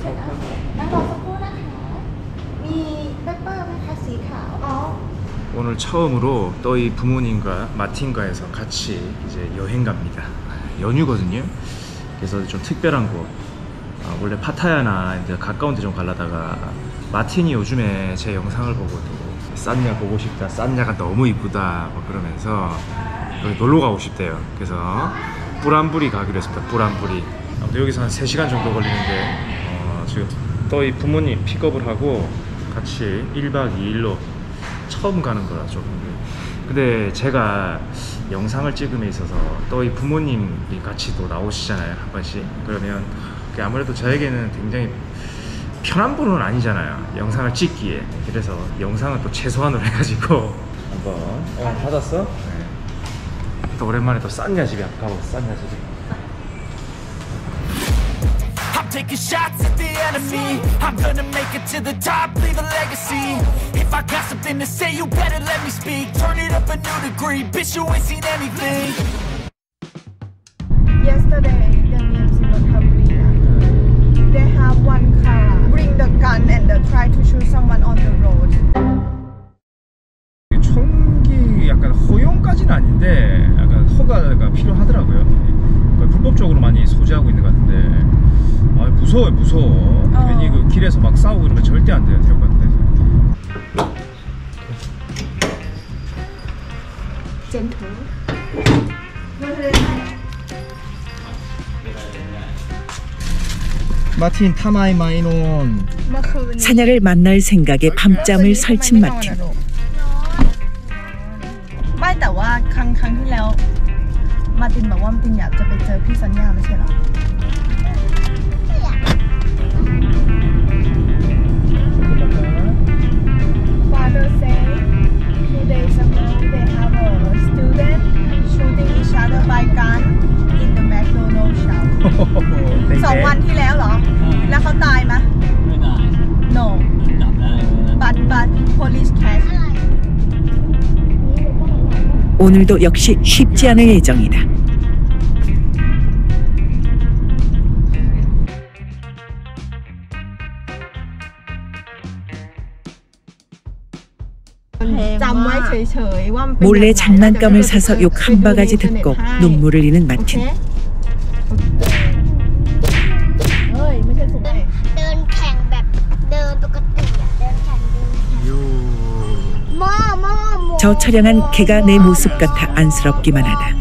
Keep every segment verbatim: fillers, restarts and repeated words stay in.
เสร็จแล้วนั่งรอสักครู่นะคะมีเปปเปอร์ไหมคะสีขาว 오늘 처음으로 또이 부모님과 마틴과에서 같이 이제 여행 갑니다. 연휴거든요. 그래서 좀 특별한 곳. 아, 원래 파타야나 이제 가까운 데 좀 가려다가 마틴이 요즘에 제 영상을 보고도 산야 보고 싶다, 산야가 너무 이쁘다 뭐 그러면서 여기 놀러 가고 싶대요. 그래서 뿌란부리 가기로 했습니다. 뿌란부리. 아무튼 여기서 한 세 시간 정도 걸리는데 어, 지금 또이 부모님 픽업을 하고 같이 일 박 이 일로 처음 가는 거라 좀. 근데 제가 영상을 찍음에 있어서 또 이 부모님이 같이 또 나오시잖아요, 한 번씩. 그러면 아무래도 저에게는 굉장히 편한 분은 아니잖아요, 영상을 찍기에. 그래서 영상은 또 최소한으로 해가지고 한번. 어, 받았어? 네. 또 오랜만에 또 싼야 집에 한번 가보자. 싼야 집에. Taking shots at the enemy. I'm gonna make it to the top, leave a legacy. If I got something to say, you better let me speak. Turn it up a new degree, bitch, you ain't seen anything. Yesterday, the news in Korea. They have one car bring the gun and uh, try to shoot someone on the road. 총기 약간 허용까지는 아닌데 약간 허가가 필요하더라고요. 그러니까 불법적으로 많이 소지하고 있는 것 같은데. 아, 무서워요, 무서워. 어. 괜히 그 길에서 막 싸우고 이러면 절대 안 돼요, 태국 같은 데서. Gentle. 마틴 타마이 마이논. 사냐를 만날 생각에 밤잠을 설친 마틴. ไม่แต่ว่าครั้งครั้งที่แล้วมาตินบอกว่ามาตินอยากจะไปเจอพี่สัญญาไม่ใช่หรอ Father say two days ago they have a student shooting each other by gun in the McDonald's shop สองวันที่แล้วเหรอแล้วเขาตายไหมไม่ตาย No but but police catch 오늘도 역시 쉽지 않을 예정이다. 몰래 장난감을 사서 욕 한 바가지 듣고 눈물을 흘리는 마틴. 저 처량한 개가 내 모습 같아 안쓰럽기만 하다.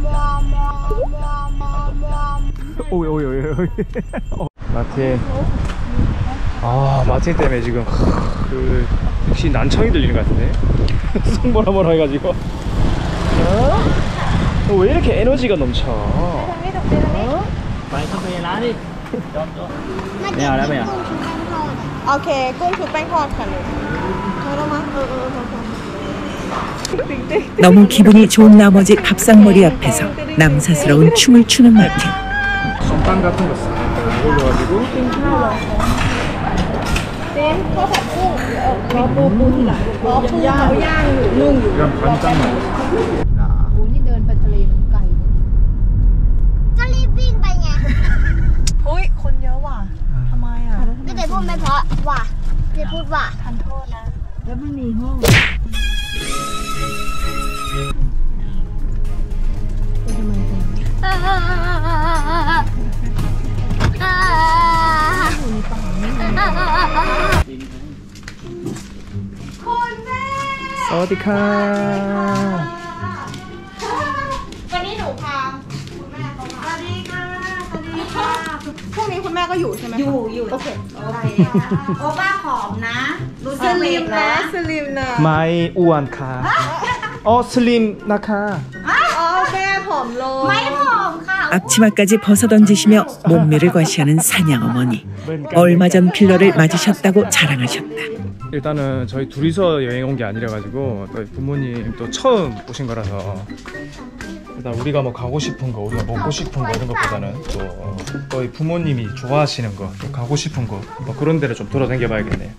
마틴. 아, 마틴 때문에 지금 그 역시 난청이 들리는 것 같은데. 송보라 뭐라 해가지고. 어? 왜 이렇게 에너지가 넘쳐? 어? Vậy không về lá đi. Mèo đã mèo. โอเคกุ้งชุบแป้งทอดค่ะลูกเธอแล้วมั้งเออเออพอ 너무 기분이 좋은 나머지 밥상머리 앞에서 남사스러운 춤을 추는 마틴. 손빵 같은 거 싹 올려가지고. เต้นข้าวผัดกุ้งรอปูปูทีหลังรอปูย่างย่างอยู่นึ่งอยู่ 그냥 간장만. ปูนี่เดินไปทะเลมันไกลก็รีบวิ่งไปไงเฮ้ยคนเยอะว่ะทำไมอ่ะไม่ได้พูดไม่เพราะว่ะไม่พูดว่ะทันโทษนะแล้วไม่มีห้องสวัสดีค่ะวันนี้หนูพาคุณแม่เขามาสวัสดีค่ะสวัสดีค่ะพรุ่งนี้คุณแม่ก็อยู่ใช่ไหมอยู่อยู่โอเคโอเคโอป้าผอมนะรู้สึกสลิมนะสลิมนะไม่อ้วนค่ะอ๋อสลิมนะคะอ๋อแม่ผอมลงไม่ผอมค่ะ 앞치마까지 벗어던지시며 몸매를 과시하는 사냥 어머니. 얼마 전 필러를 맞으셨다고 자랑하셨다. 일단은 저희 둘이서 여행 온 게 아니라 가지고 또 부모님 또 처음 오신 거라서 일단 우리가 뭐 가고 싶은 거, 우리가 먹고 싶은 거 이런 것보다는 또 저희 부모님이 좋아하시는 거, 또 가고 싶은 거 뭐 그런 데를 좀 돌아다녀 봐야겠네요.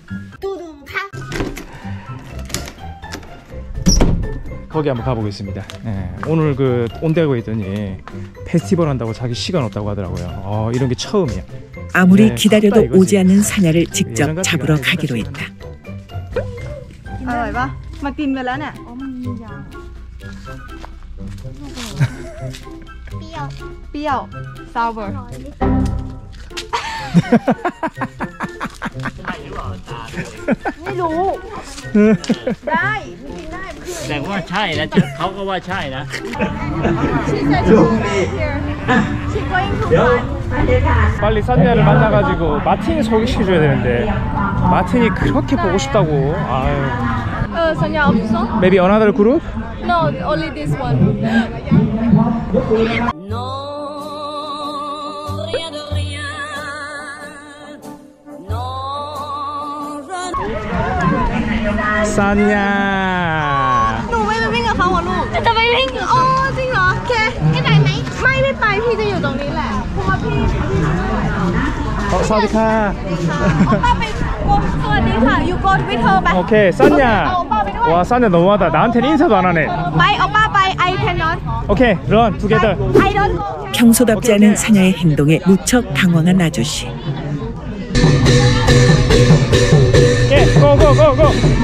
거기 한번 가보겠습니다. 네, 오늘 그 온다고 했더니 페스티벌 한다고 자기 시간 없다고 하더라고요. 어, 이런 게 처음이야. 아무리 네, 기다려도 컸다, 이거지. 오지 않는 사냐를 직접 예전 잡으러 같지가 가기로 않네. 했다. อร่อยปะมากินไปแล้วเนี่ยเปรี้ยวเปรี้ยว sour ไม่รู้ ได้มันกินได้มันคือแต่ว่าใช่นะเขาก็ว่าใช่นะ she said she here she going to run 빨리 산야를 만나가지고 마틴 소개시켜줘야 되는데 마틴이 그렇게 보고 싶다고. 아유. เออสัญญา없어? Maybe another group? No only this one 산야. หนูไม่ไปวิ่งกับเขาเหรอลูกจะไปวิ่งอ๋อจริงเหรอโอเคไม่ไปไหมไม่ไม่ไปพี่จะอยู่ตรงนี้แหละเพราะว่าพี่พี่ไม่ไหวแล้ว 어, 사와디카. โอป้าไปสวัสดีค่ะอยู่โกดวิเธอไป 오케이, 산야. เอาโอป้าไปด้วย 와, 산야 너무하다. 나한테는 인사도 안 하네. ไปโอป้าไป I cannot 오케이, run together. I don't go 평소답지 않은 사냐의 행동에 무척 당황한 아저씨. 오케이, 고고고고.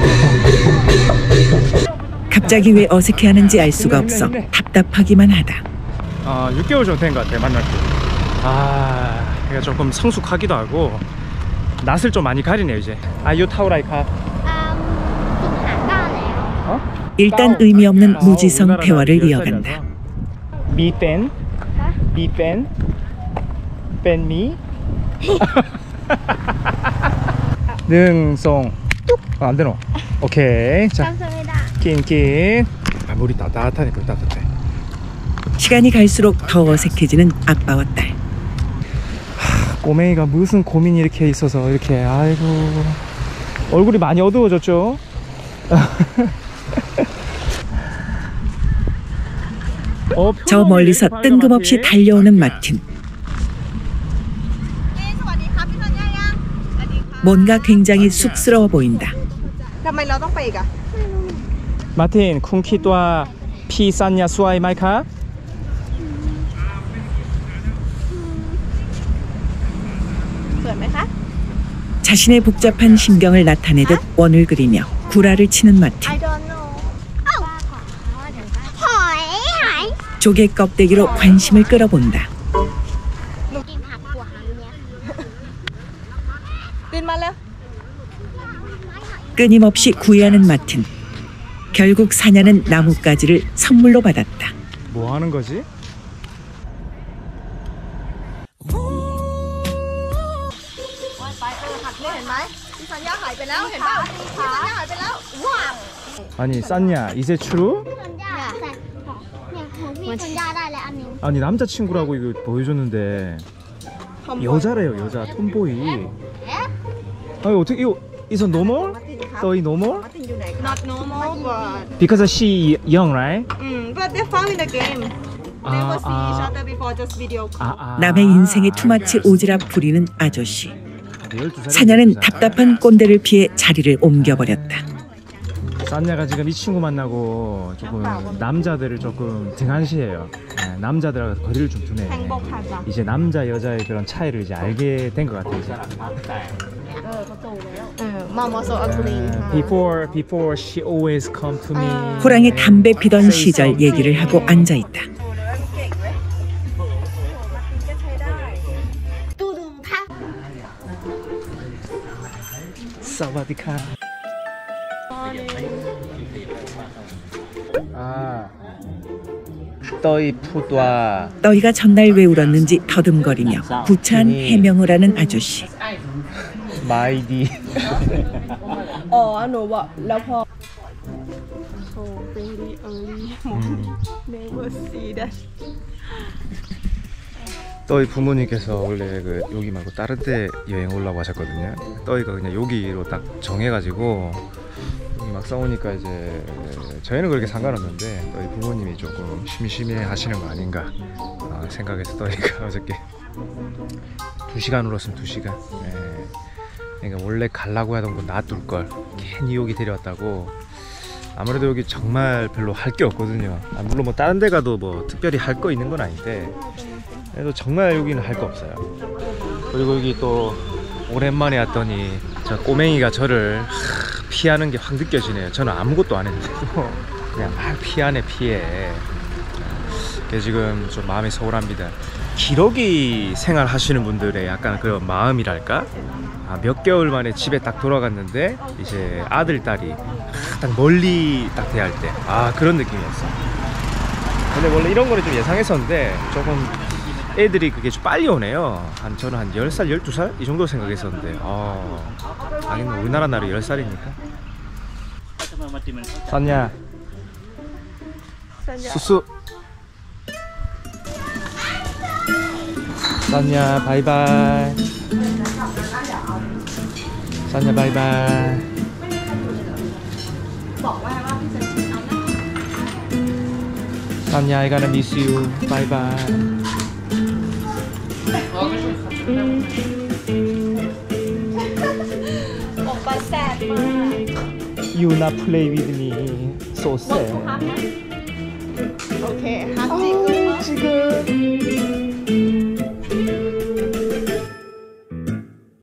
갑자기 왜 어색해하는지 알 수가 없어 답답하기만 하다. 어, 육 개월 정도 된 것 같아, 만날 때. 아, 그러니까 조금 성숙하기도 하고 낯을 좀 많이 가리네요, 이제. 아유 타우라이카. อ่าสิงหาเก้าแล้ว 어? 일단 의미 없는 무지성 대화를 이어간다. 미팬? 미팬? 팬미? 능송 뚝! 아, 안 되노? 오케이. 자, จำไม่ได้ 낀낀. 아, 물이 따뜻하니까 따뜻해. 시간이 갈수록 더 어색해지는 아빠와 딸. 꼬맹이가 무슨 고민이 이렇게 있어서 이렇게 아이고 얼굴이 많이 어두워졌죠? 어, 저 멀리서 뜬금없이 달려오는 마틴. สวัสดีครับพี่สัญญายังสวัสดีค่ะ 뭔가 굉장히 쑥스러워 보인다. ทำไมเราต้องไปอีกอะ 마틴 쿵키또아 피산야 수아이 마이카? สวยไหมคะ 자신의 복잡한 심경을 나타내듯 원을 그리며 구라를 치는 마틴. I don't know หอยหาย 조개 껍데기로 관심을 끌어본다. กินผักหัวหางเนี่ยตินมาแล้ว 끊임없이 구애하는 마틴. 결국 사냐는 나뭇가지를 선물로 받았다. 뭐 하는 거지? เห็นไหมพี่สัญญาหายไปแล้วเห็นป่ะพี่สัญญาหายไปแล้วว้าว 아니 쌌냐 이제 추루? สัญญาแต่เนี่ยของพี่สัญญาได้แล้วอันหนึง 아니 남자친구라고 이거 보여줬는데 여자래요 여자 톰보이. 아니 어떻게 이거 is a normal? 떠이 normal? not normal but Because she young right? mm, but they found in the game never see each 아, other before just video call 아, 아, 남의 인생에 투마치 오지랖 부리는 아저씨. 열두 살이 사냐는 됐잖아. 답답한 꼰대를 피해 자리를 옮겨버렸다. 싼냐가 지금 이 친구 만나고 조금 남자들을 조금 등한시해요. 네, 남자들하고 거리를 좀 두네. 행복하자 이제 남자 여자의 그런 차이를 이제 알게 된 것 같아요. 이제. เออ mom also agreeing 네, before before she always come to me. 호랑이 담배 피던 시절 얘기를 하고 앉아있다. ตูดูค่ะ 사와디카. 아, 떠이 푸드와 너희가 전날 왜 울었는지 더듬거리며 구차한 해명을 하는 아저씨. 마이디. อ๋อหนูบอกแล้วพอ so very early morning never see that 떠이 부모님께서 원래 그 여기 말고 다른 데 여행 오려고 하셨거든요. 떠이가 그냥 여기로 딱 정해가지고 여기 막 싸우니까 이제 저희는 그렇게 상관없는데 떠이 부모님이 조금 심심해 하시는 거 아닌가 어, 생각해서 떠이가 어저께 두 시간 울었으면 두 시간. 예. 그러니까 원래 가려고 하던 곳 놔둘 걸 괜히 여기 데려왔다고. 아무래도 여기 정말 별로 할 게 없거든요. 아, 물론 뭐 다른 데 가도 뭐 특별히 할 거 있는 건 아닌데 그래도 정말 여기는 할 거 없어요. 그리고 여기 또 오랜만에 왔더니 저 꼬맹이가 저를 하, 피하는 게 확 느껴지네요. 저는 아무것도 안 했는데도 그냥 막 피하네 피해. 그게 지금 좀 마음이 소홀합니다. 기러기 생활 하시는 분들의 약간 그런 마음이랄까? 아, 몇 개월 만에 집에 딱 돌아갔는데 이제 아들 딸이 딱 멀리 딱 대할 때 아 그런 느낌이었어. 근데 원래 이런 거를 좀 예상했었는데 조금 애들이 그게 좀 빨리 오네요. 한 저는 한 열 살, 열두 살 이 정도 생각했었는데 어, 하긴 우리나라 나이 열 살이니까. 산냐 수수 산냐 바이바이 산냐 바이바이 산냐 I gonna miss you 바이바이 오빠 sad 막. You not play with me so sad 오케이, 하지. 지금